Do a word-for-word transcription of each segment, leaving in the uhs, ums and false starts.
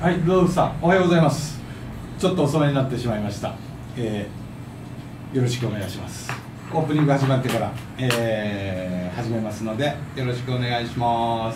はい、ロドさん、おはようございます。ちょっと遅めになってしまいました。えー、よろしくお願いします。オープニング始まってから、えー、始めますので、よろしくお願いします。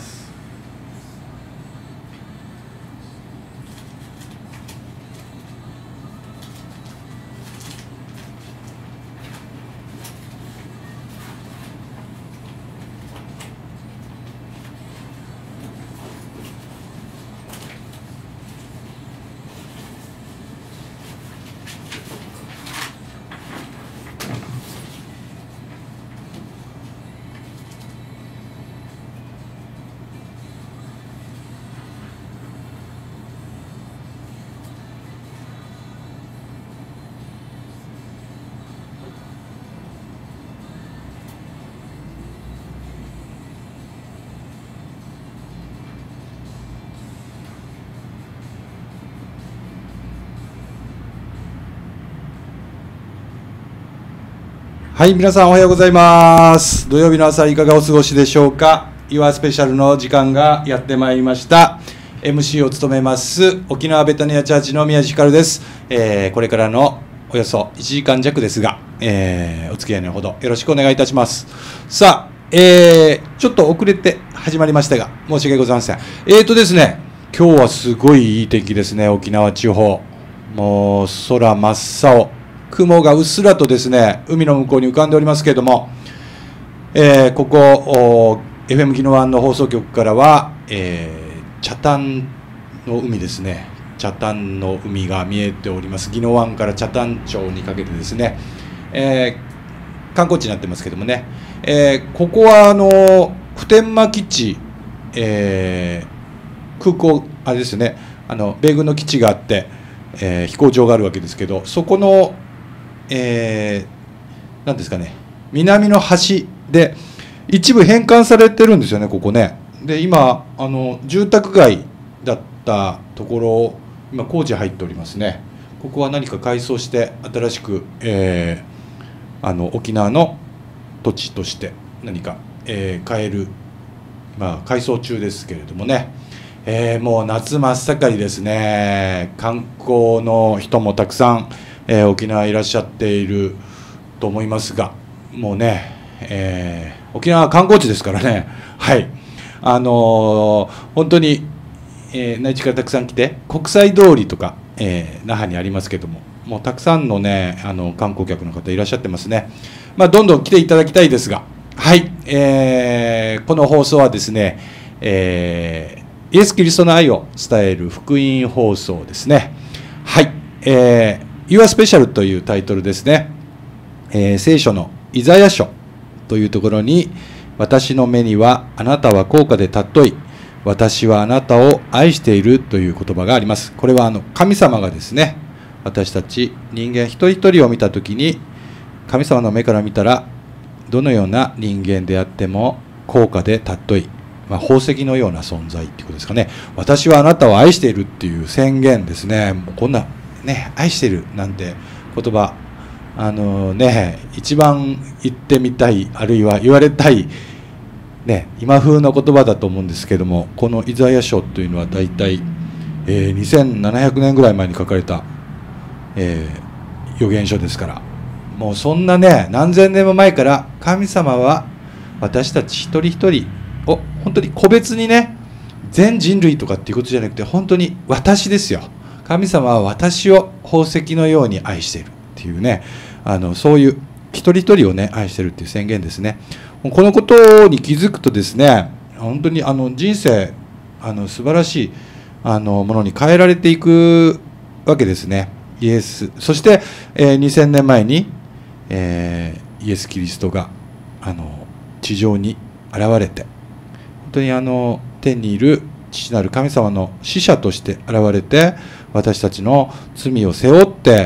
はい、皆さんおはようございます。土曜日の朝いかがお過ごしでしょうか。Yourスペシャルの時間がやってまいりました。エムシー を務めます沖縄ベタニアチャーチの宮地ひかるです。えー、これからのおよそいちじかん弱ですが、えー、お付き合いのほどよろしくお願いいたします。さあ、えー、ちょっと遅れて始まりましたが申し訳ございません。えーとですね、今日はすごいいい天気ですね。沖縄地方、もう空真っ青、雲がうっすらとですね、海の向こうに浮かんでおりますけれども、えー、ここ エフエム 宜野湾の放送局からは、えー、北谷の海ですね、北谷の海が見えております。宜野湾から北谷町にかけてですね、えー、観光地になってますけどもね、えー、ここはあの普天間基地、えー、空港あれですよね、あの米軍の基地があって、えー、飛行場があるわけですけど、そこのえー、なんですかね、南の端で一部返還されてるんですよね、ここね。で、今あの住宅街だったところを今工事入っておりますね。ここは何か改装して新しく、えー、あの沖縄の土地として何か、えー、変える、まあ、改装中ですけれどもね、えー、もう夏真っ盛りですね。観光の人もたくさんえー、沖縄いらっしゃっていると思いますが、もうね、えー、沖縄は観光地ですからね、はい、あのー、本当に、えー、内地からたくさん来て、国際通りとか、えー、那覇にありますけども、もうたくさんのね、あの観光客の方いらっしゃってますね。まあ、どんどん来ていただきたいですが、はい、えー、この放送はですね、えー、イエス・キリストの愛を伝える福音放送ですね。はい、えーYour Special というタイトルですね。えー、聖書のイザヤ書というところに、私の目にはあなたは高価で尊い、私はあなたを愛しているという言葉があります。これはあの神様がですね、私たち人間一人一人を見たときに、神様の目から見たらどのような人間であっても高価で尊い、まあ、宝石のような存在っていうことですかね。私はあなたを愛しているっていう宣言ですね。もうこんなね、愛してるなんて言葉、あのね、一番言ってみたい、あるいは言われたい、ね、今風の言葉だと思うんですけども、このイザヤ書というのは大体、えー、にせんななひゃくねんぐらい前に書かれた、えー、預言書ですから、もうそんなね、何千年も前から神様は私たち一人一人を本当に個別にね、全人類とかっていうことじゃなくて、本当に私ですよ。神様は私を宝石のように愛しているっていうね、あのそういう一人一人をね愛しているっていう宣言ですね。このことに気づくとですね、本当にあの人生あの素晴らしいあのものに変えられていくわけですね。イエス、そして、えー、にせんねんまえに、えー、イエス・キリストがあの地上に現れて、本当にあの天にいる父なる神様の使者として現れて、私たちの罪を背負って、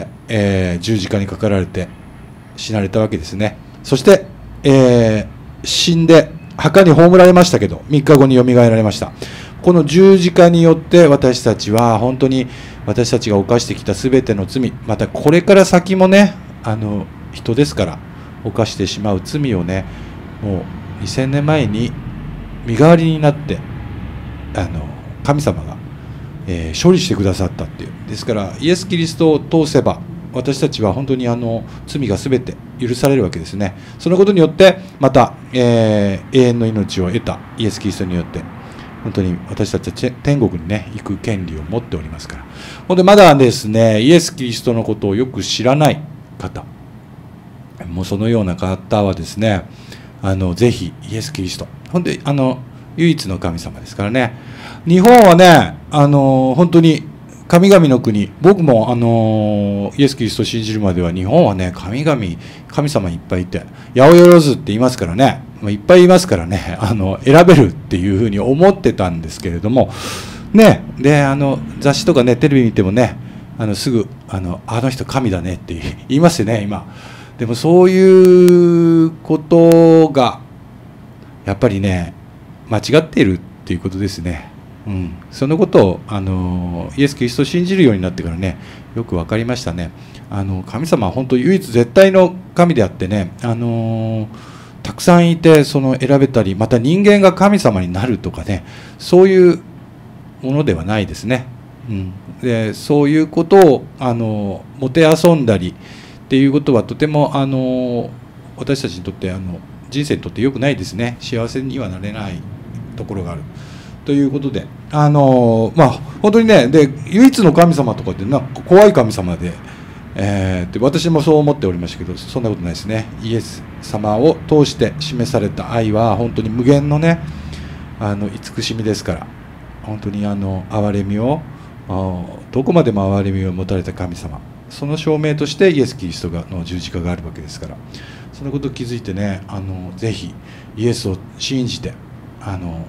えー、十字架にかかられて死なれたわけですね。そして、えー、死んで墓に葬られましたけど、みっかごによみがえられました。この十字架によって私たちは本当に私たちが犯してきたすべての罪、またこれから先もね、あの人ですから犯してしまう罪をね、もうにせんねんまえに身代わりになって、あの神様がえー、処理してくださったっていう。ですからイエス・キリストを通せば私たちは本当にあの罪がすべて許されるわけですね。そのことによってまた、えー、永遠の命を得たイエス・キリストによって本当に私たちは天国にね行く権利を持っておりますから。ほんでまだですねイエス・キリストのことをよく知らない方、もうそのような方はですね、あのぜひイエス・キリスト、ほんであの唯一の神様ですからね。日本はねあの本当に神々の国、僕もあのイエス・キリストを信じるまでは日本はね神々神様いっぱいいて八百万って言いますからね、いっぱいいますからね、あの選べるっていうふうに思ってたんですけれどもね。であの雑誌とかねテレビ見てもねあのすぐあのあの人神だねって言いますよね今。でもそういうことがやっぱりね間違っているっていうことですね。うん、そのことをあのイエス・キリストを信じるようになってからねよく分かりましたね。あの神様は本当唯一絶対の神であってね、あのたくさんいてその選べたり、また人間が神様になるとかね、そういうものではないですね。うん、でそういうことをあのもてあそんだりっていうことはとてもあの私たちにとってあの人生にとって良くないですね。幸せにはなれないところがあるということで、あのまあ本当にね、で唯一の神様とかってなんか怖い神様で、えー、って私もそう思っておりましたけど、そんなことないですね。イエス様を通して示された愛は本当に無限のねあの慈しみですから、本当にあの憐れみをどこまでも憐れみを持たれた神様、その証明としてイエス・キリストがの十字架があるわけですから、そのことを気づいてね、あのぜひイエスを信じてあの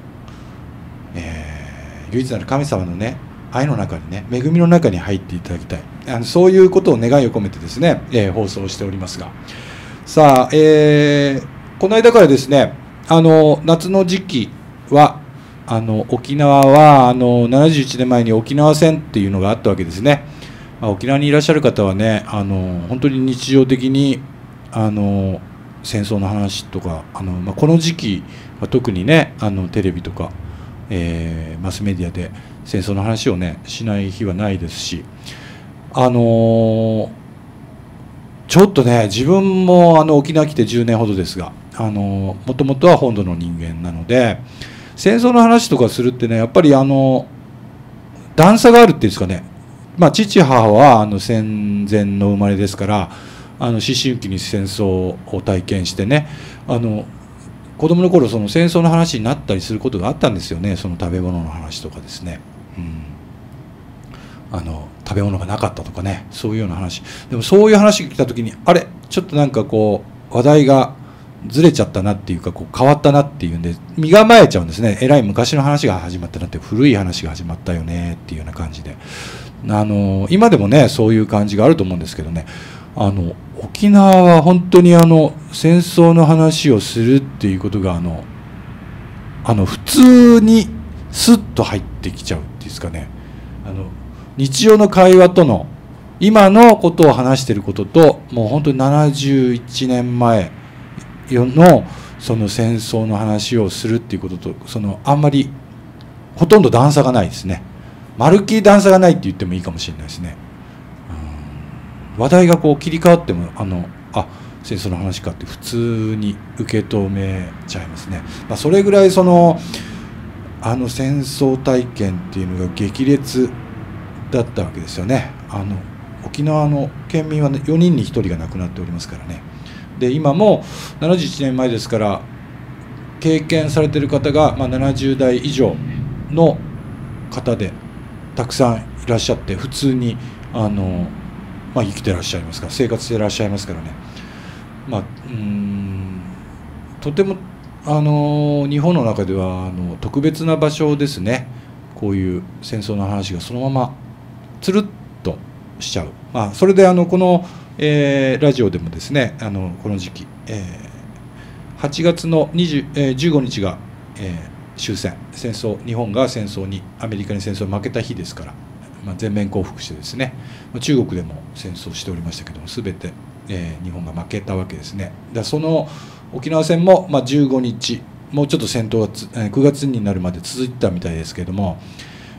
えー、唯一なる神様のね愛の中にね恵みの中に入っていただきたい、あのそういうことを願いを込めてですね、えー、放送しておりますが、さあ、えー、この間からですねあの夏の時期はあの沖縄はあのななじゅういちねんまえに沖縄戦っていうのがあったわけですね。まあ、沖縄にいらっしゃる方はねあの本当に日常的にあの戦争の話とかあの、まあ、この時期は特にねあのテレビとかえー、マスメディアで戦争の話をねしない日はないですし、あのー、ちょっとね自分もあの沖縄来てじゅうねんほどですが、あのー、もともとは本土の人間なので戦争の話とかするってねやっぱりあの段差があるっていうんですかね、まあ、父母はあの戦前の生まれですから、あの思春期に戦争を体験してね、あの子供の頃その戦争の話になったりすることがあったんですよね。その食べ物の話とかですね、うん、あの食べ物がなかったとかね、そういうような話。でもそういう話が来た時にあれちょっとなんかこう話題がずれちゃったなっていうかこう変わったなっていうんで身構えちゃうんですね。えらい昔の話が始まったなって、古い話が始まったよねっていうような感じで、あの今でもねそういう感じがあると思うんですけどね、あの沖縄は本当にあの戦争の話をするっていうことがあのあの普通にスッと入ってきちゃうっていうんですかね、あの日常の会話との今のことを話していることともう本当にななじゅういちねんまえのその戦争の話をするっていうこととそのあんまりほとんど段差がないですね。まるっきり段差がないって言ってもいいかもしれないですね。話題がこう切り替わってもあのあ戦争の話かって普通に受け止めちゃいますね。まあ、それぐらいそのあの戦争体験っていうのが激烈だったわけですよね。あの沖縄の県民は、ね、よにんにひとりが亡くなっておりますからね。で今もななじゅういちねんまえですから経験されている方が、まあ、ななじゅうだい以上の方でたくさんいらっしゃって普通にあのまあ、生きてらっしゃいますから生活してらっしゃいますからね、まあ、うーんとてもあの日本の中ではあの特別な場所ですね。こういう戦争の話がそのままつるっとしちゃう、まあ、それであのこの、えー、ラジオでもですねあのこの時期、えー、はちがつのにじゅう、えー、じゅうごにちが、えー、終戦戦争日本が戦争にアメリカに戦争に負けた日ですから、まあ、全面降伏してですね中国でも戦争しておりましたけども全て、えー、日本が負けたわけですね。だその沖縄戦も、まあ、じゅうごにちもうちょっと戦闘がつくがつになるまで続いたみたいですけれども、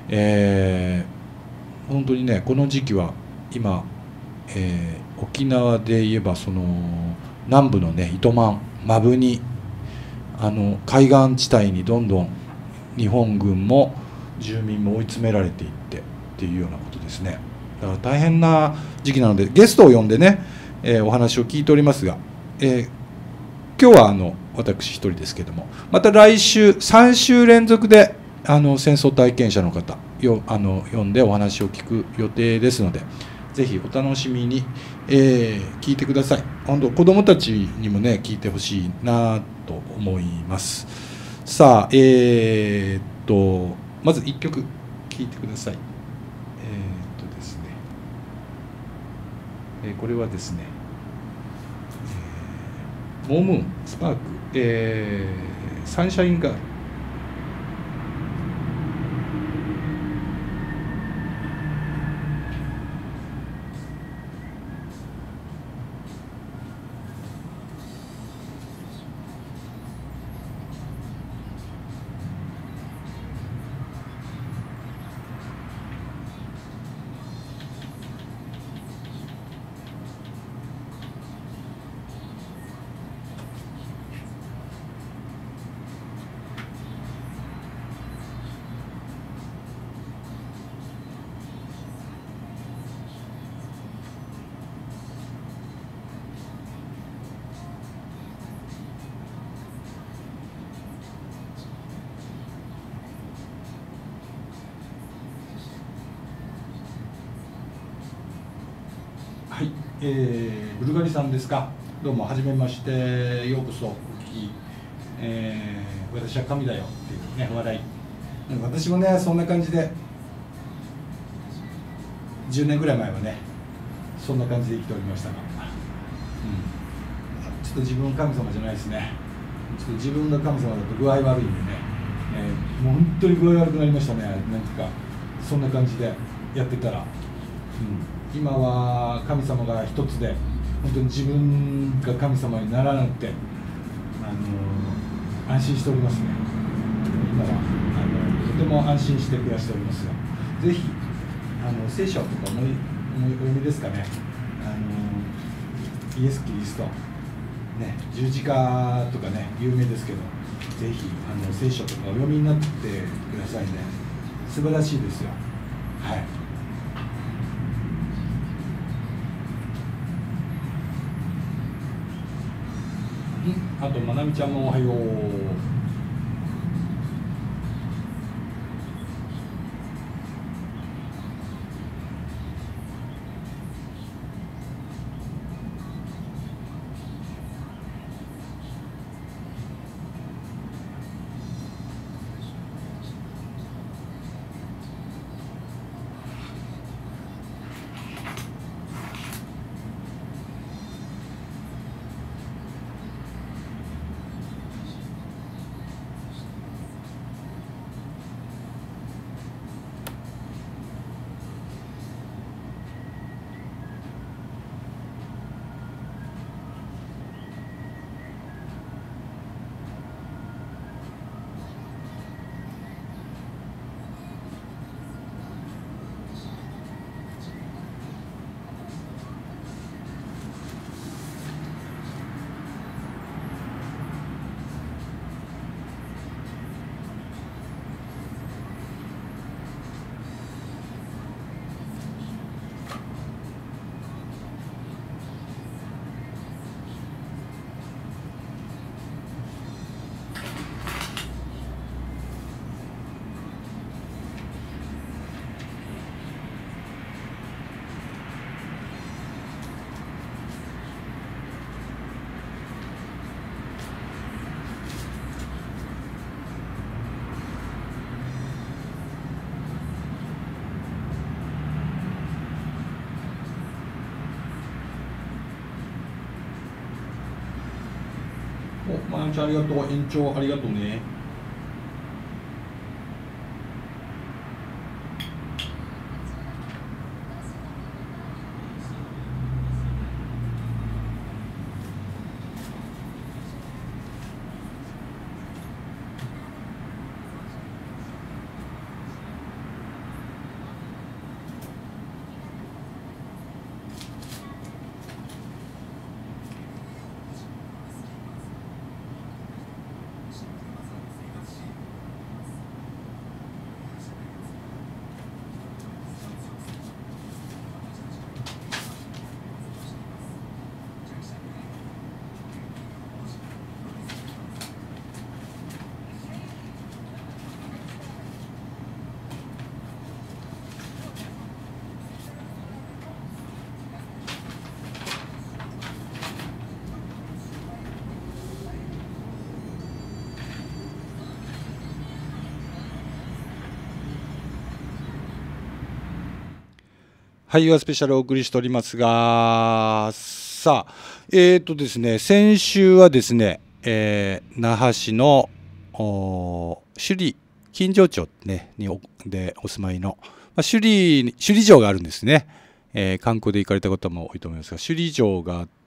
えー、本当にねこの時期は今、えー、沖縄で言えばその南部のね糸満摩文仁あの海岸地帯にどんどん日本軍も住民も追い詰められていってっていうようなことですね。だから大変な時期なのでゲストを呼んでね、えー、お話を聞いておりますが、えー、今日はあの私一人ですけども、また来週さん週連続であの戦争体験者の方よあの呼んでお話を聞く予定ですので、ぜひお楽しみに、えー、聞いてください。本当子どもたちにもね聞いてほしいなと思います。さあ、えー、っとまずいっきょく聴いてください。えー、っとですね、えー、これはですね、えー、モームーンスパーク、えー、サンシャインガール。はい、えー、ブルガリさんですか。どうもはじめまして、ようこそお聞き、えー、私は神だよっていうね笑い。私もねそんな感じでじゅうねんぐらい前はねそんな感じで生きておりましたが、うん、ちょっと自分神様じゃないですね。ちょっと自分が神様だと具合悪いんでね、えー、もう本当に具合悪くなりましたね。なんかそんな感じでやってたら、うん今は神様が一つで本当に自分が神様にならなくて、あの安心しておりますね。今はあのとても安心して暮らしておりますが、ぜひあの聖書とかお読みですかね。あのイエス・キリスト、ね、十字架とかね有名ですけど、ぜひあの聖書とかお読みになってくださいね。素晴らしいですよ。はい。あとまなみちゃんもおはよう。お、まなみちゃんありがとう。延長ありがとうね。 はい、ユアスペシャルをお送りしておりますが、さあ、えーとですね、先週はですね、えー、那覇市の首里金城町、ね、におでお住まいの、まあ、首里、首里城があるんですね、えー、観光で行かれた方も多いと思いますが、首里城があって、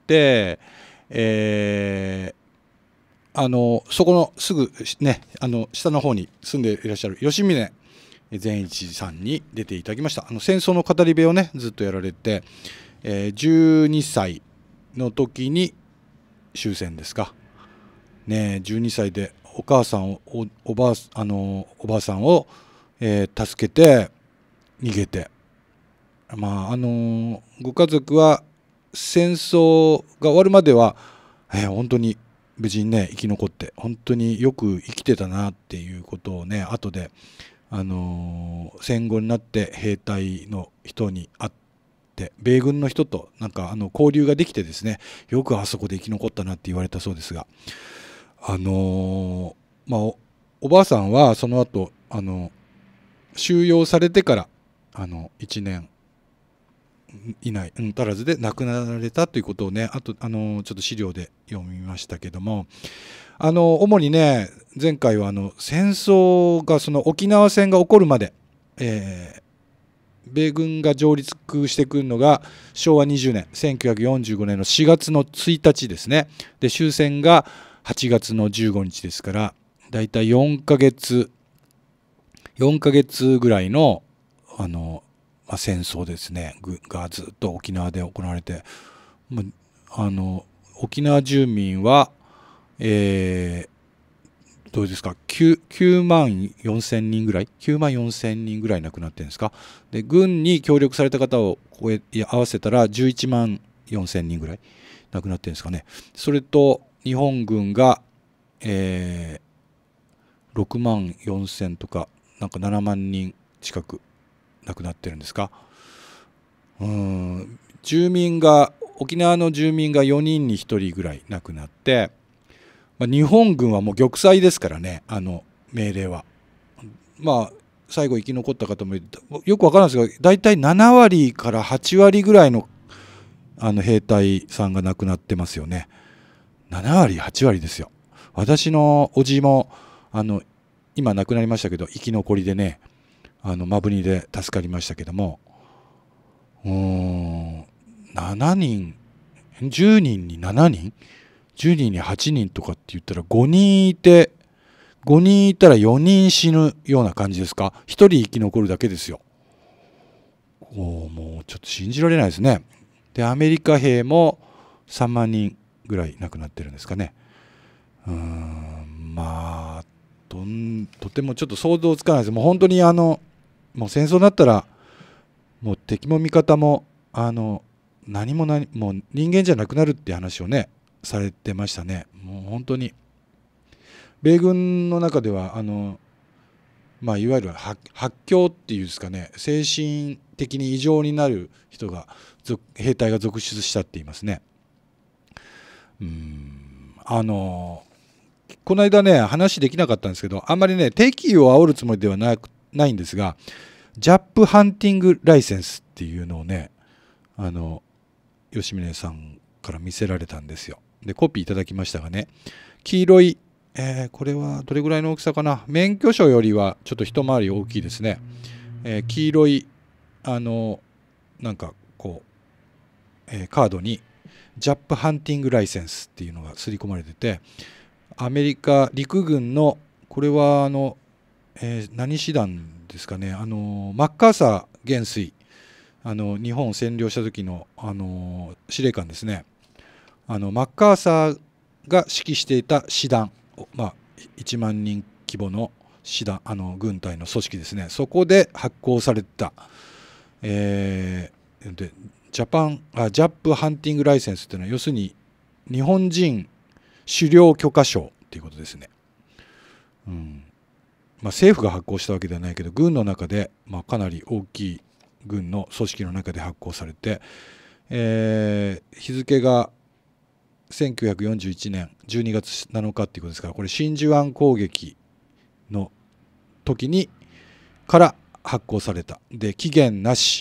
えー、あのそこのすぐ、ね、あの下の方に住んでいらっしゃる吉峰善一さんに出ていただきました。あの戦争の語り部をねずっとやられて、えー、じゅうにさいの時に終戦ですかね。じゅうにさいでお母さんを お, お, ばああのおばあさんを、えー、助けて逃げて、まああのご家族は戦争が終わるまでは、えー、本当に無事にね生き残って本当によく生きてたなっていうことをね後であのー、戦後になって兵隊の人に会って米軍の人となんかあの交流ができてですねよくあそこで生き残ったなって言われたそうですが、あのー、まあ お, おばあさんはその後あの収容されてからあのいちねん以内、うん、足らずで亡くなられたということをねあとあのー、ちょっと資料で読みましたけども、あの主にね前回はあの戦争がその沖縄戦が起こるまで、えー、米軍が上陸してくるのがしょうわにじゅうねんせんきゅうひゃくよんじゅうごねんのしがつのついたちですね。で終戦がはちがつのじゅうごにちですからだいたいよんかげつよんかげつぐらいのあの、まあ、戦争ですねがずっと沖縄で行われて、まあ、あの沖縄住民はえー、どうですか 9, 9万よんせんにんぐらいきゅうまんよんせんにんぐらい亡くなってるんですか。で軍に協力された方をこえ合わせたらじゅういちまんよんせんにんぐらい亡くなってるんですかね。それと日本軍が、えー、ろくまんよんせんとかなんかななまんにん近く亡くなってるんですか。うーん住民が沖縄の住民がよにんにひとりぐらい亡くなって、まあ、日本軍はもう玉砕ですからねあの命令は。まあ最後生き残った方もよくわからないですがだいたいななわりからはちわりぐらいの、あの兵隊さんが亡くなってますよね。ななわりはちわりですよ。私のおじもあの今亡くなりましたけど生き残りでねあのマブニで助かりましたけども、うーんななにんじゅうにんにななにんじゅうにんにはちにんとかって言ったらごにんいてごにんいたらよにん死ぬような感じですか。ひとり生き残るだけですよ。おもうちょっと信じられないですね。でアメリカ兵もさんまんにんぐらい亡くなってるんですかね。うーんまあとんとてもちょっと想像つかないです。もう本当にあのもう戦争になったらもう敵も味方もあの何も何もう人間じゃなくなるって話をねされてましたね。もう本当に米軍の中ではあの、まあ、いわゆる発狂っていうんですかね精神的に異常になる人が兵隊が続出したって言いますね。うーんあのこの間ね話できなかったんですけどあんまりね敵意を煽るつもりではなくないんですがジャップハンティングライセンスっていうのをねあの吉峰さんから見せられたんですよ。でコピーいただきましたがね黄色い、えー、これはどれぐらいの大きさかな。免許証よりはちょっと一回り大きいですね。えー、黄色いあのなんかこう、えー、カードにジャップハンティングライセンスっていうのが刷り込まれててアメリカ陸軍のこれはあの、えー、何師団ですかねあのマッカーサー元帥あの日本を占領した時の、あの司令官ですね。あのマッカーサーが指揮していた師団、まあ、いちまんにん規模の師団あの軍隊の組織ですね。そこで発行された、えー、でジャパンあジャップハンティングライセンスというのは要するに日本人狩猟許可証ということですね。うんまあ、政府が発行したわけではないけど軍の中で、まあ、かなり大きい軍の組織の中で発行されて、えー、日付がせんきゅうひゃくよんじゅういちねんじゅうにがつなのかっていうことですからこれ真珠湾攻撃の時にから発行された。で期限なし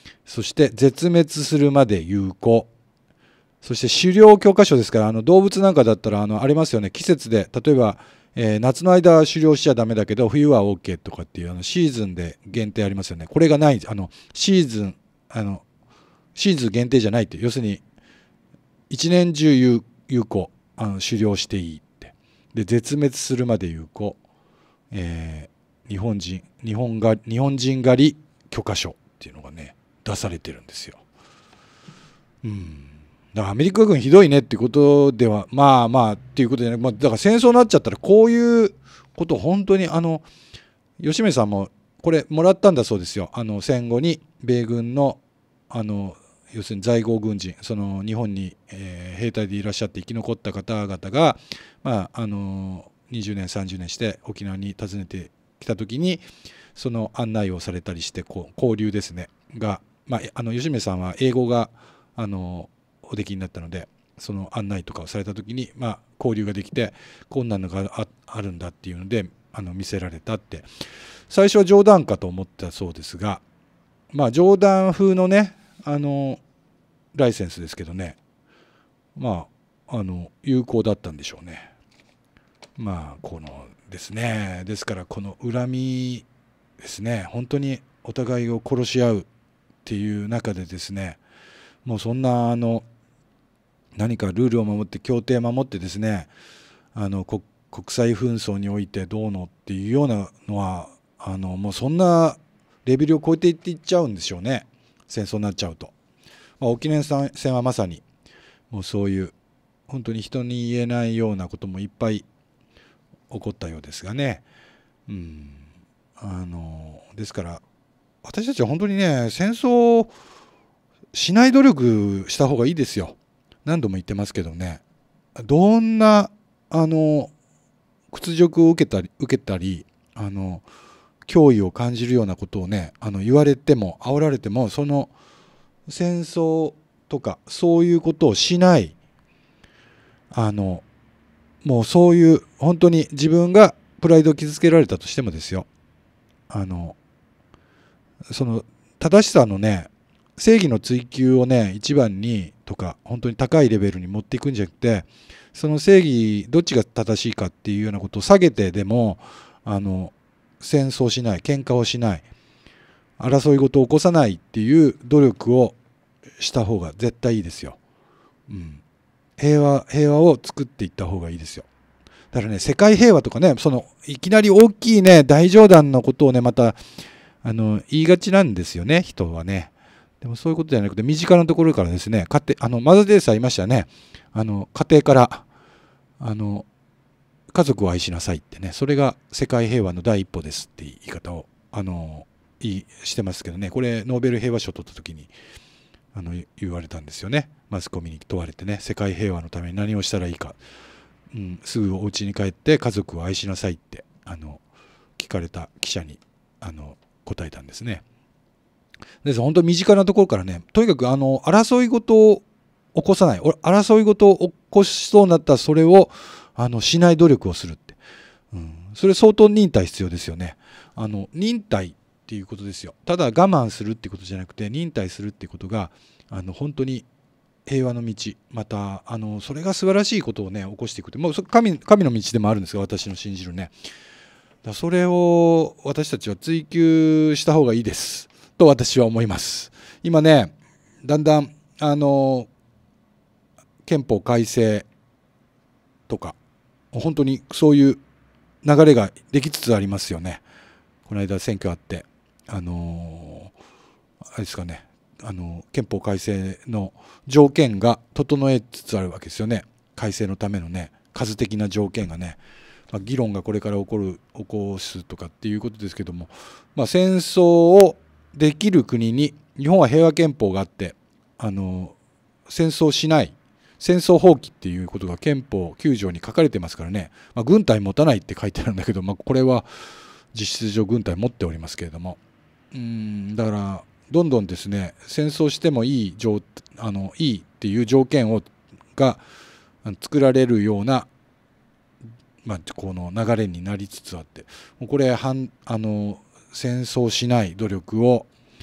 そして絶滅するまで有効、そして狩猟許可証ですから、あの動物なんかだったらあのありますよね。季節で例えば、えー、夏の間は狩猟しちゃダメだけど冬は OK とかっていうあのシーズンで限定ありますよね。これがない、あのシーズンあのシーズン限定じゃないって、要するに一年中有有効、あの狩猟していいって。で絶滅するまで有効、えー、日本人日本が日本人狩り許可証っていうのがね出されてるんですよ。うん。だからアメリカ軍ひどいねっていうことではまあまあっていうことでね、まあ、だから戦争になっちゃったらこういうこと本当にあの吉目さんもこれもらったんだそうですよ。あの戦後に米軍のあの要するに在郷軍人、その日本に、えー、兵隊でいらっしゃって生き残った方々が、まあ、あのにじゅうねんさんじゅうねんして沖縄に訪ねてきた時にその案内をされたりしてこう交流ですねが、まあ、あの吉目さんは英語があのおできになったのでその案内とかをされた時に、まあ、交流ができてこんなのが あ, あるんだっていうのであの見せられたって、最初は冗談かと思ったそうですが、まあ冗談風のねあのライセンスですけどね、まああの有効だったんでしょうね。まあこのですね、ですからこの恨みですね、本当にお互いを殺し合うっていう中でですね、もうそんなあの何かルールを守って協定を守ってですね、あの国際紛争においてどうのっていうようなのはあのもうそんなレベルを超えていっていっちゃうんでしょうね、戦争になっちゃうと。まあ、沖縄戦はまさにもうそういう本当に人に言えないようなこともいっぱい起こったようですがね、うん、あのですから私たちは本当にね戦争しない努力した方がいいですよ。何度も言ってますけどね、どんなあの屈辱を受けたり受けたりあの脅威を感じるようなことをねあの言われても煽られても、その戦争とかそういうことをしない、あのもうそういう本当に自分がプライドを傷つけられたとしてもですよ、あのその正しさのね正義の追求をね一番にとか本当に高いレベルに持っていくんじゃなくて、その正義どっちが正しいかっていうようなことを下げてでもあの戦争しない、喧嘩をしない、争い事を起こさないっていう努力をした方が絶対いいですよ。うん、平和平和を作っていった方がいいですよ。だからね世界平和とかねそのいきなり大きいね大冗談のことをねまたあの言いがちなんですよね人はね。でもそういうことじゃなくて身近なところからですね、家庭あのマザー・テレサいましたね。あの家庭からあの家族を愛しなさいってね、それが世界平和の第一歩ですって言い方をあのいいしてますけどね、これノーベル平和賞を取った時にあの言われたんですよね。マスコミに問われてね、世界平和のために何をしたらいいか、うん、すぐお家に帰って家族を愛しなさいってあの聞かれた記者にあの答えたんですね。です本当に身近なところからね、とにかくあの争い事を起こさない、争い事を起こしそうになったらそれをあのしない努力をするって、うん、それ相当忍耐必要ですよね。あの忍耐っていうことですよ。ただ我慢するっていうことじゃなくて忍耐するっていうことがあの本当に平和の道、またあのそれが素晴らしいことをね起こしていくって、もう神、神の道でもあるんですが、私の信じるね。だそれを私たちは追求した方がいいですと私は思います。今ねだんだんあの憲法改正とか本当にそういう流れができつつありますよね。この間選挙あってあのあれですかね、あの憲法改正の条件が整えつつあるわけですよね。改正のためのね数的な条件がね、まあ、議論がこれから起こる起こすとかっていうことですけども、まあ、戦争をできる国に日本は平和憲法があってあの戦争しない、戦争放棄っていうことが憲法きゅう条に書かれてますからね、まあ、軍隊持たないって書いてあるんだけど、まあ、これは実質上軍隊持っておりますけれども、うーんだからどんどんですね戦争してもいい条あのいいっていう条件をが作られるような、まあ、この流れになりつつあって、これ反あの戦争しない努力を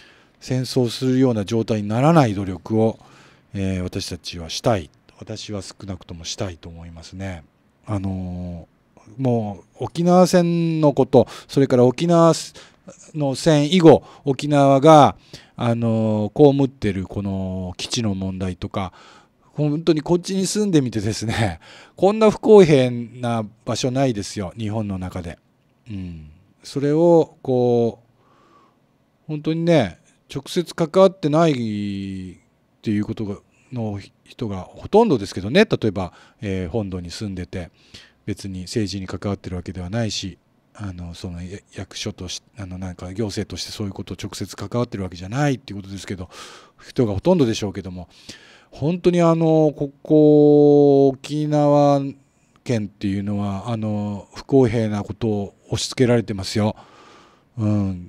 戦争するような状態にならない努力を、えー、私たちはしたい。私は少なくともしたいと思いますね。あのー、もう沖縄戦のこと、それから沖縄の戦以後、沖縄が、あのー、被っているこの基地の問題とか、本当にこっちに住んでみてですね、こんな不公平な場所ないですよ、日本の中で。うん、それをこう本当にね、直接関わってないっていうことがの人がほとんどですけどね、例えば、えー、本土に住んでて別に政治に関わってるわけではないし、あのその役所としあのなんか行政としてそういうことを直接関わってるわけじゃないっていうことですけど、人がほとんどでしょうけども、本当にあのここ沖縄県っていうのはあの不公平なことを押し付けられてますよ。うん、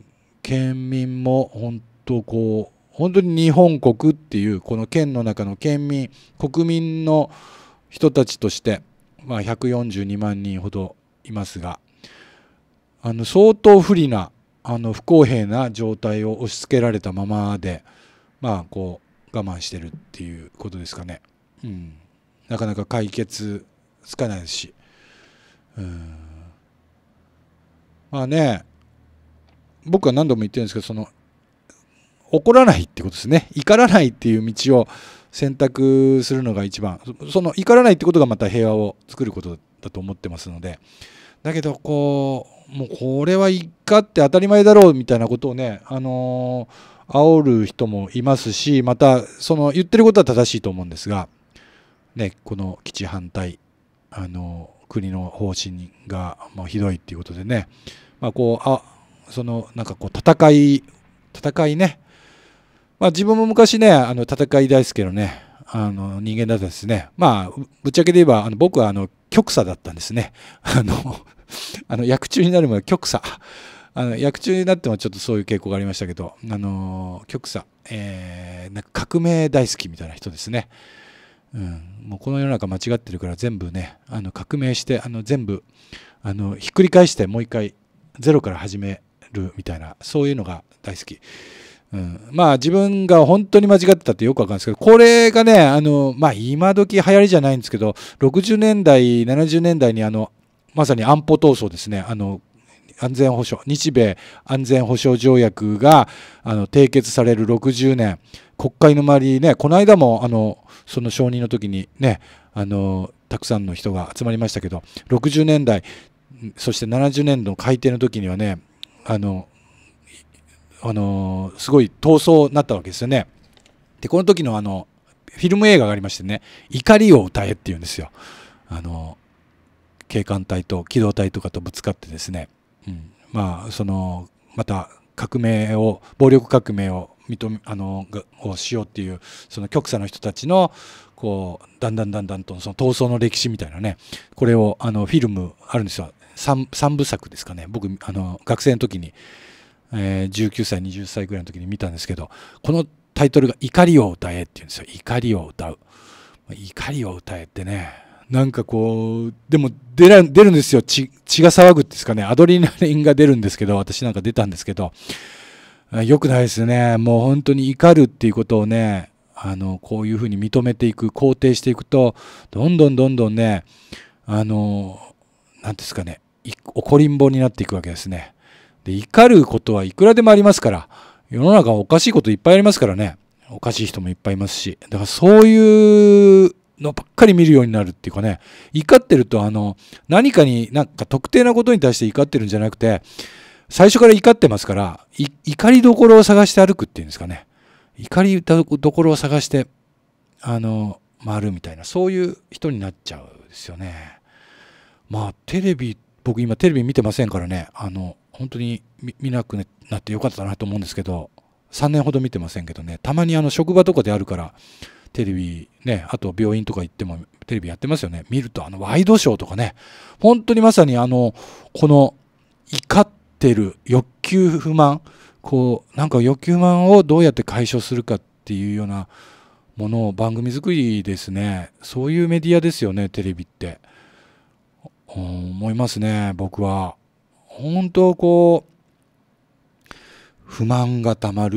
県民も本当こう本当に日本国っていうこの県の中の県民国民の人たちとして、まあ、ひゃくよんじゅうにまんにんほどいますが、あの相当不利なあの不公平な状態を押し付けられたままで、まあこう我慢してるっていうことですかね。うん、なかなか解決つかないですし、うん、まあね、僕は何度も言ってるんですけど、その怒らないってことですね。怒らないっていう道を選択するのが一番、その怒らないってことがまた平和を作ることだと思ってますので、だけどこうもうこれはいかって当たり前だろうみたいなことをね、あのー、煽る人もいますし、またその言ってることは正しいと思うんですが、ね、この基地反対、あのー、国の方針がもうひどいっていうことでね、まあこうあそのなんかこう戦い戦いね、まあ、自分も昔ね、あの戦い大好きのね、あの人間だったんですね。まあ、ぶっちゃけで言えば、あの僕はあの極左だったんですね。あの、あの役中になるまで極左。あの役中になってもちょっとそういう傾向がありましたけど、あの極左、えー、なんか革命大好きみたいな人ですね。うん、もうこの世の中間違ってるから全部ね、あの革命して、あの全部あのひっくり返してもう一回ゼロから始めるみたいな、そういうのが大好き。うん、まあ自分が本当に間違ってたってよくわかるんですけど、これがね、あのまあ今時流行りじゃないんですけど、ろくじゅうねんだいななじゅうねんだいにあのまさに安保闘争ですね、あの安全保障日米安全保障条約があの締結されるろくじゅうねん、国会の周りね、この間もあのその承認の時にね、あのたくさんの人が集まりましたけど、ろくじゅうねんだいそしてななじゅうねんどの改定の時にはね、あのあのー、すごい闘争になったわけですよね。でこの時のあのフィルム映画がありましてね、怒りを歌えっていうんですよ。あの警官隊と機動隊とかとぶつかってですね、うん、まあそのまた革命を暴力革命を認めあのをしようっていうその極左の人たちのこうだんだんだんだんとその闘争の歴史みたいなね、これをあのフィルムあるんですよ。 3, 3部作ですかね。僕あの学生の時にえー、じゅうきゅうさい、はたちぐらいの時に見たんですけど、このタイトルが怒りを歌えっていうんですよ。怒りを歌う。怒りを歌えってね、なんかこう、でも出ら出るんですよ。血、血が騒ぐってですかね。アドレナリンが出るんですけど、私なんか出たんですけど、よくないですね。もう本当に怒るっていうことをね、あの、こういうふうに認めていく、肯定していくと、どんどんどんどんね、あの、なんですかね、怒りんぼになっていくわけですね。で怒ることはいくらでもありますから、世の中はおかしいこといっぱいありますからね、おかしい人もいっぱいいますし、だからそういうのばっかり見るようになるっていうかね、怒ってるとあの何かになんか特定なことに対して怒ってるんじゃなくて、最初から怒ってますから、怒りどころを探して歩くっていうんですかね、怒りどころを探してあの回るみたいな、そういう人になっちゃうんですよね。まあテレビ、僕今テレビ見てませんからね、あの本当に 見, 見なくなってよかったなと思うんですけど、さんねんほど見てませんけどね、たまにあの職場とかであるからテレビね、あと病院とか行ってもテレビやってますよね。見るとあのワイドショーとかね、本当にまさにあのこの怒ってる欲求不満、こうなんか欲求不満をどうやって解消するかっていうようなものを番組作りですね。そういうメディアですよね、テレビって。思いますね、僕は。本当こう不満がたまる、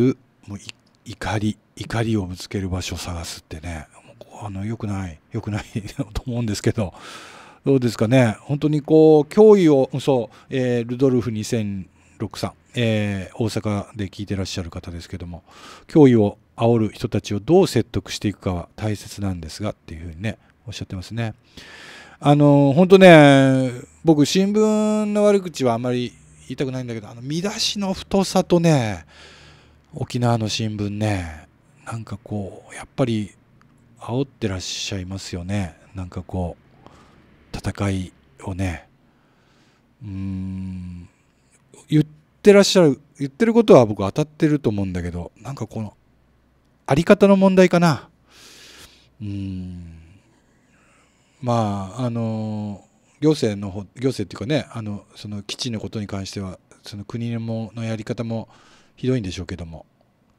もう怒り怒りをぶつける場所を探すってね、あのよくないよくないと思うんですけど、どうですかね。本当にこう脅威をそう、えー、ルドルフにせんろくさん、えー、大阪で聞いてらっしゃる方ですけども、脅威を煽る人たちをどう説得していくかは大切なんですがっていうふうにねおっしゃってますね。あの本当ね、僕新聞の悪口はあんまり言いたくないんだけど、あの見出しの太さとね、沖縄の新聞ね、なんかこうやっぱり煽ってらっしゃいますよね。なんかこう戦いをね、うーん言ってらっしゃる言ってることは僕当たってると思うんだけど、なんかこのあり方の問題かな。うーんまああの行政の方行政っていうかね、あのその基地のことに関してはその国のものやり方もひどいんでしょうけども、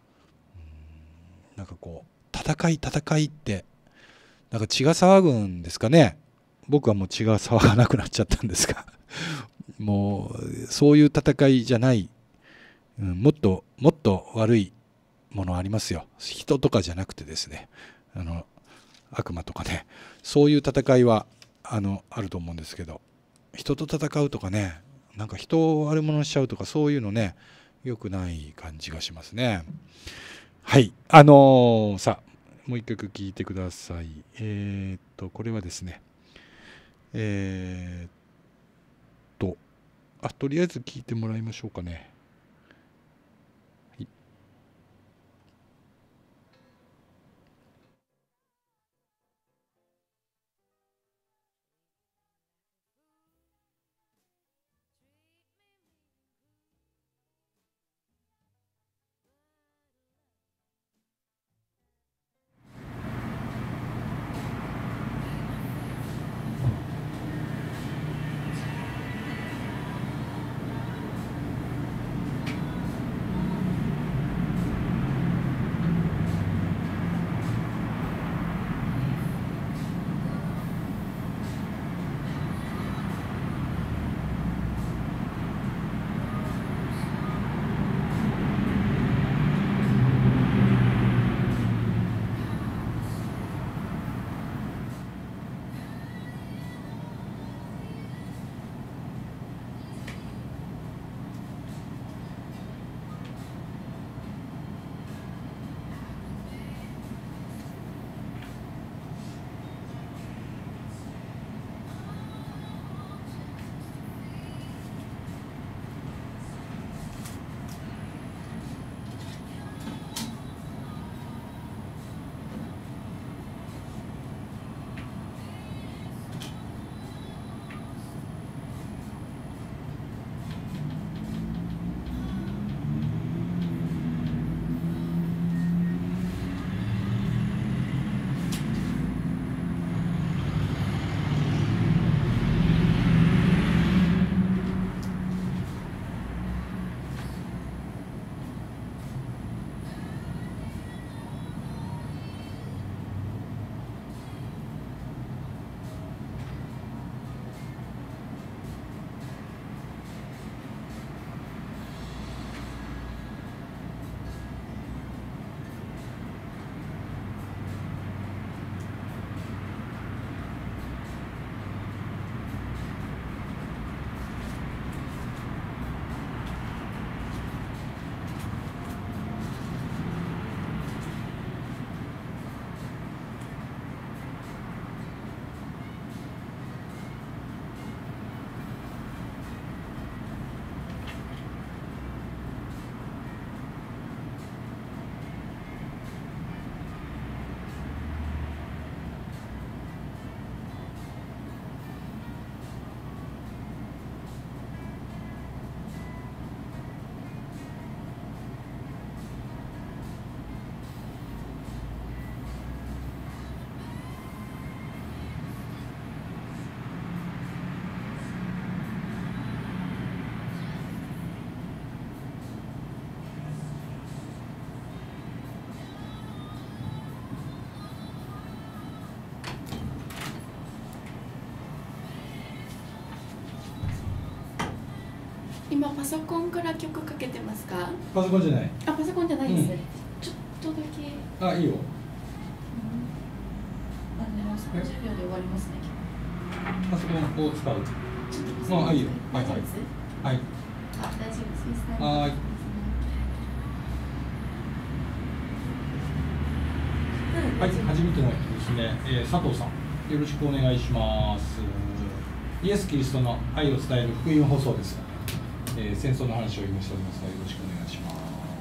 なんかこう戦い戦いってなんか血が騒ぐんですかね。僕はもう血が騒がなくなっちゃったんですがもうそういう戦いじゃない、うん、もっともっと悪いものありますよ。人とかじゃなくてですね、あの悪魔とかね、そういう戦いはあのあると思うんですけど、人と戦うとかね、なんか人を悪者にしちゃうとか、そういうのね良くない感じがしますね。はい、あのー、さあもう一曲聴いてください。えー、っとこれはですね、えー、っとあとりあえず聴いてもらいましょうかね。はい、 今パソコンから曲かけてますか？ パソコンじゃない。 あ、パソコンじゃないですね。 とだけ。 あ、いいよ。 あ、でもさんじゅうびょうで終わりますね。 パソコンを使う。あ、いいよ。はいはい。はい。 あ、大丈夫です。 はい。はい、初めての人ですね、えー、佐藤さん、よろしくお願いします。イエス・キリストの愛を伝える福音放送です。えー、戦争の話を今しておりますので、よろしくお願いします。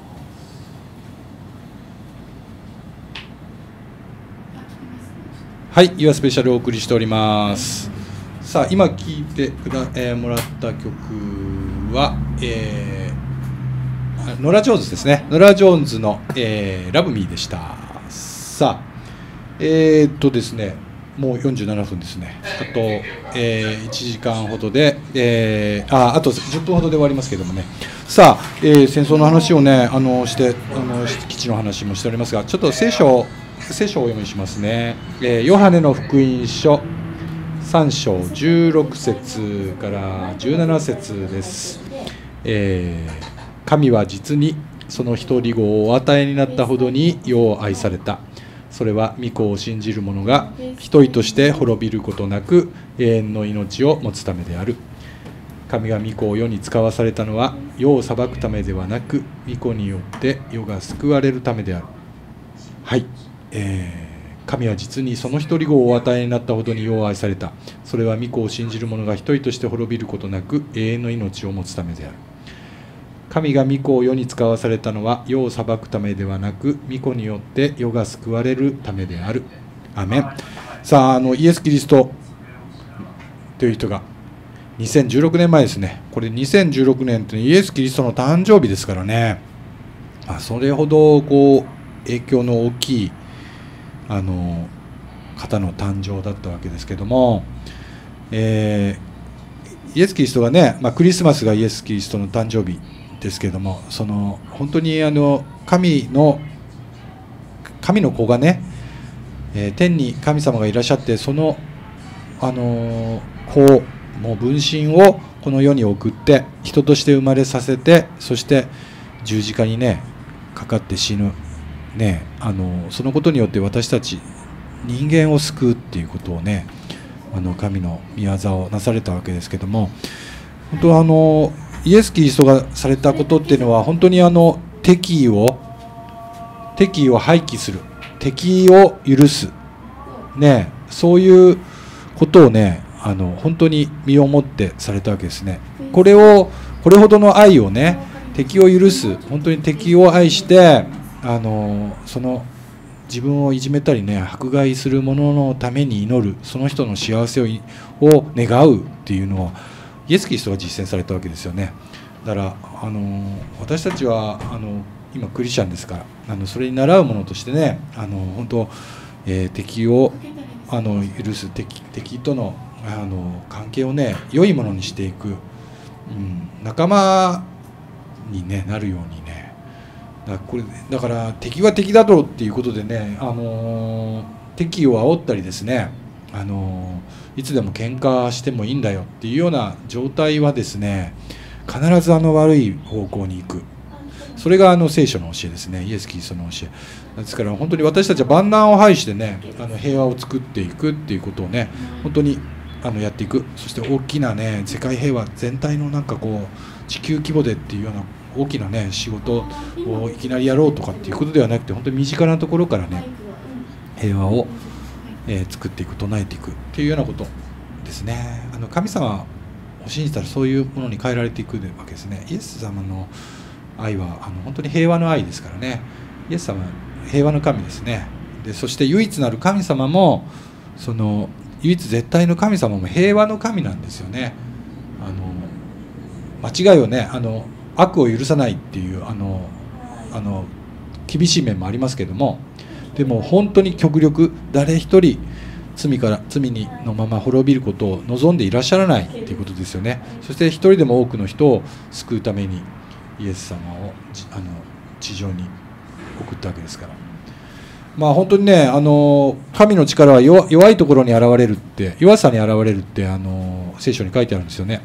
はい、ユアスペシャルをお送りしております。さあ、今聴いてくだ、えー、もらった曲は、えー、ノラ・ジョーンズですね。ノラ・ジョーンズの、えー、ラブ・ミーでした。さあ、えー、っとですね、もうよんじゅうななふんですね。あと、えー、いちじかんほどで、えー、あ、あとじゅっぷんほどで終わりますけどもね。さあ、えー、戦争の話をね、あのして、あの基地の話もしておりますが、ちょっと聖書を聖書をお読みしますね。えー、ヨハネの福音書さん章じゅうろく節からじゅうなな節です。えー、神は実にその一人子をお与えになったほどに世を愛された。それは御子を信じる者が一人として滅びることなく永遠の命を持つためである。神が御子を世に使わされたのは世を裁くためではなく、御子によって世が救われるためである。はい、えー、神は実にその一人子をお与えになったほどに世を愛された。それは御子を信じる者が一人として滅びることなく永遠の命を持つためである。神が御子を世に使わされたのは世を裁くためではなく、御子によって世が救われるためである。アメン。さあ、あのイエス・キリストという人がにせんじゅうろくねんまえですね。これにせんじゅうろくねんってイエス・キリストの誕生日ですからね。まあ、それほどこう影響の大きいあの方の誕生だったわけですけども、えー、イエス・キリストがね、まあ、クリスマスがイエス・キリストの誕生日ですけども、その本当にあの神の神の子がね、えー、天に神様がいらっしゃって、そのあの子をもう分身をこの世に送って人として生まれさせて、そして十字架にねかかって死ぬ、ね、あのそのことによって私たち人間を救うっていうことをね、あの神の御業をなされたわけですけども、本当はあのイエス・キリストがされたことっていうのは本当にあの敵意を敵意を廃棄する、敵意を許す、ね、そういうことをね、あの本当に身をもってされたわけですね。これをこれほどの愛をね、敵を許す、本当に敵を愛して、あのその自分をいじめたりね迫害する者のために祈る、その人の幸せをを願うっていうのをイエス・キリストが実践されたわけですよね。だからあの私たちはあの今クリスチャンですから、あのそれに習うものとしてね、あの本当、えー、敵をあの許す、敵、敵とのあの関係をね良いものにしていく、うん、仲間に、ね、なるようにね、だからこれだから敵は敵だろうっていうことでね、あの敵を煽ったりですね、あのいつでも喧嘩してもいいんだよっていうような状態はですね、必ずあの悪い方向に行く。それがあの聖書の教えですね、イエス・キリストの教えですから、本当に私たちは万難を排してね、あの平和を作っていくっていうことをね、本当にあのやっていく。そして大きなね世界平和全体のなんかこう地球規模でっていうような大きなね仕事をいきなりやろうとかっていうことではなくて、本当に身近なところからね平和を、えー、作っていく、唱えていくっていうようなことですね。あの神様を信じたらそういうものに変えられていくわけですね。イエス様の愛はあの本当に平和の愛ですからね。イエス様は平和の神ですね。でそして唯一なる神様も、その唯一絶対の神様も平和の神なんですよね。あの間違いをね、あの悪を許さないっていうあのあの厳しい面もありますけども、でも本当に極力誰一人罪から罪にのまま滅びることを望んでいらっしゃらないっていうことですよね。そして一人でも多くの人を救うためにイエス様をあの地上に送ったわけですから、まあ本当にね、あの神の力は 弱, 弱いところに現れるって、弱さに現れるってあの聖書に書いてあるんですよね。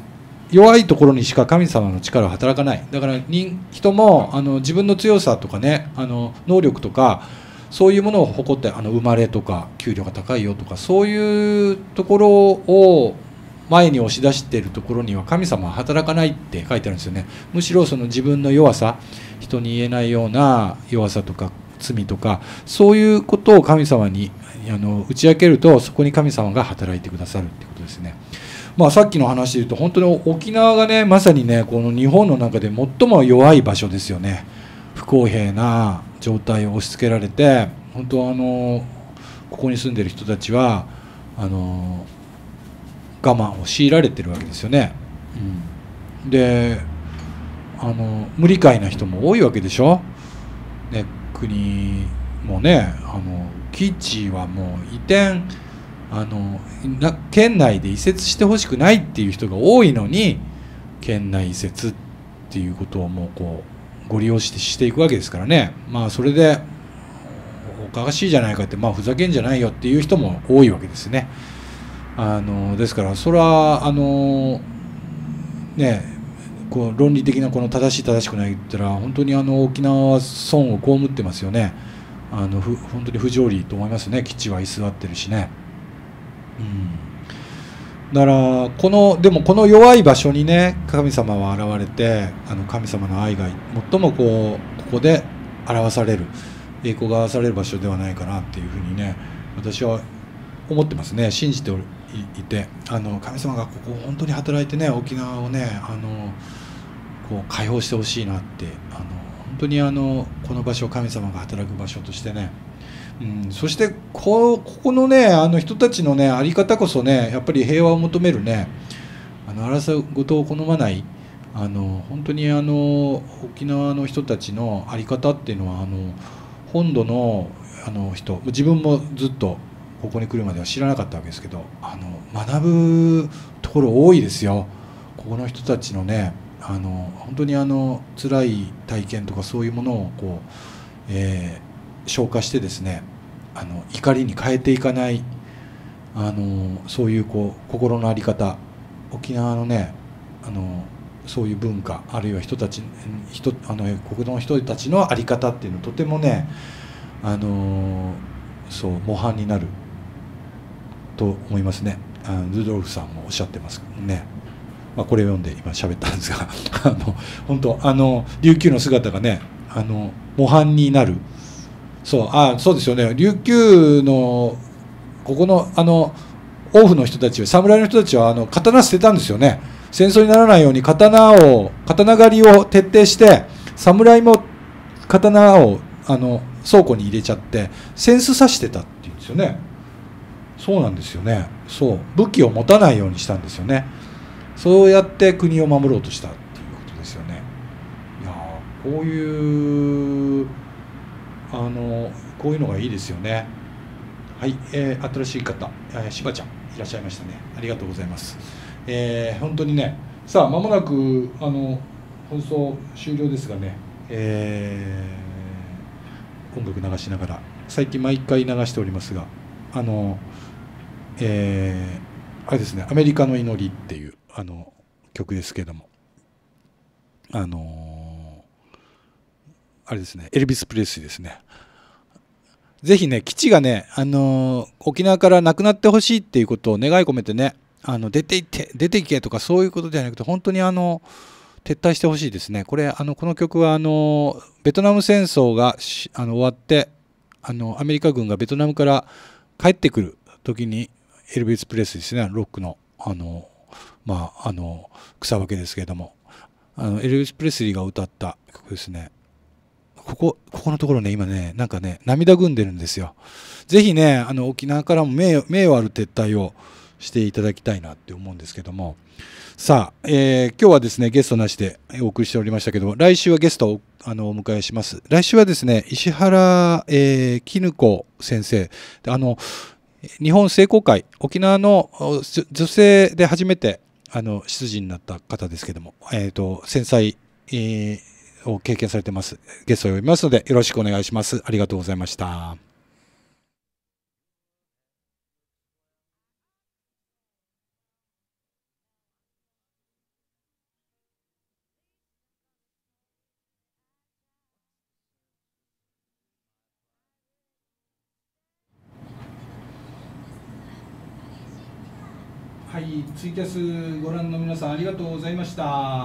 弱いところにしか神様の力は働かない。だから人人もあの自分の強さとかね、あの能力とかそういうものを誇って、あの生まれとか給料が高いよとかそういうところを前に押し出しているところには神様は働かないって書いてあるんですよね。むしろその自分の弱さ、人に言えないような弱さとか罪とかそういうことを神様にあの打ち明けると、そこに神様が働いてくださるってことですね。まあ、さっきの話で言うと本当に沖縄がね、まさにねこの日本の中で最も弱い場所ですよね。不公平な状態を押し付けられて、本当あのここに住んでる人たちはあの我慢を強いられてるわけですよね。うん、であの無理解な人も多いわけでしょ、ね、国もね、あの基地はもう移転あのな県内で移設してほしくないっていう人が多いのに、県内移設っていうことをもうこうご利用してしていくわけですからね。まあそれでおかしいじゃないかって、まあふざけんじゃないよっていう人も多いわけですね。あのですからそれはあのねこう論理的なこの正しい正しくない言ったら本当にあの沖縄は損を被ってますよね。あのふ本当に不条理と思いますね。基地は居座ってるしね。うん、だからこのでもこの弱い場所にね神様は現れて、あの神様の愛が最もこうここで表される、栄光が表される場所ではないかなっていうふうにね私は思ってますね。信じておるいて、あの神様がここ本当に働いてね沖縄をねあのこう解放してほしいなって、あの本当にあのこの場所を神様が働く場所としてね、うん、そしてこここのねあの人たちのねあり方こそねやっぱり平和を求めるね、あの争い事を好まないあの本当にあの沖縄の人たちのあり方っていうのはあの本土のあの人、自分もずっとここに来るまでは知らなかったわけですけど、あの学ぶところ多いですよ。ここの人たちのねあの本当にあの辛い体験とかそういうものをこう、えー、消化してですね、あの怒りに変えていかないあのそういうこう心の在り方、沖縄のねあのそういう文化あるいは人たち人あの国土の人たちの在り方っていうのはとてもねあのそう模範になると思いますね。あのルドルフさんもおっしゃってますね。まあ、これを読んで今喋ったんですがあの本当あの琉球の姿がねあの模範になる。そうあそうですよね。琉球のここのあの王府の人たちは侍の人たちはあの刀捨てたんですよね。戦争にならないように刀を刀狩りを徹底して侍も刀をあの倉庫に入れちゃって扇子刺してたっていうんですよね。そうなんですよね。そう武器を持たないようにしたんですよね。そうやって国を守ろうとしたっていうことですよね。いやこういうあのこういうのがいいですよね。はい、えー、新しい方、えー、しばちゃんいらっしゃいましたね。ありがとうございます。えー、本当にね、さあ間もなくあの放送終了ですがね、えー、音楽流しながら最近毎回流しておりますが、あの、えー、あれですね、アメリカの祈りっていうあの曲ですけれども、あのあれですね、エルビス・プレスリーですね。ぜひね、基地がね、あの沖縄からなくなってほしいっていうことを願い込めてね、あの出て行って出て行けとかそういうことではなくて本当にあの撤退してほしいですね。これあのこの曲はあのベトナム戦争があの終わってあのアメリカ軍がベトナムから帰ってくる時にエルビス・プレスリーですね、ロックのあのまああの草分けですけれども、あのエルビス・プレスリーが歌った曲ですね。ここ、ここのところね、今ね、なんかね、涙ぐんでるんですよ。ぜひね、あの沖縄からも名名誉ある撤退をしていただきたいなって思うんですけども、さあ、えー、今日はですね、ゲストなしでお送りしておりましたけど、来週はゲストをあのお迎えします。来週はですね、石原、えー、絹子先生、あの日本聖公会、沖縄の女性で初めてあの出陣になった方ですけども、えーと、戦災、えーを経験されてます。ゲストを呼びますのでよろしくお願いします。ありがとうございました。 はい、ツイキャスご覧の皆さんありがとうございました。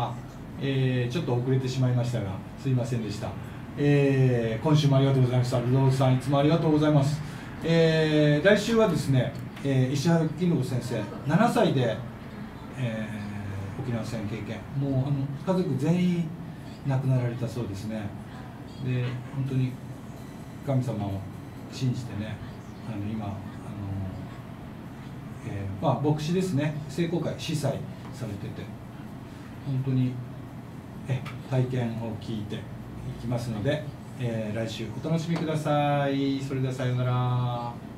えー、ちょっと遅れてしまいましたが、すいませんでした。えー、今週もありがとうございました。ルドルフさん、いつもありがとうございます。えー、来週はですね、えー、石原金信先生、ななさいで、えー、沖縄戦経験、もうあの家族全員亡くなられたそうですね。で、本当に神様を信じてね、あの今、あのえーまあ、牧師ですね、聖公会、司祭されてて、本当にえ体験を聞いていきますので、えー、来週お楽しみください。それではさようなら。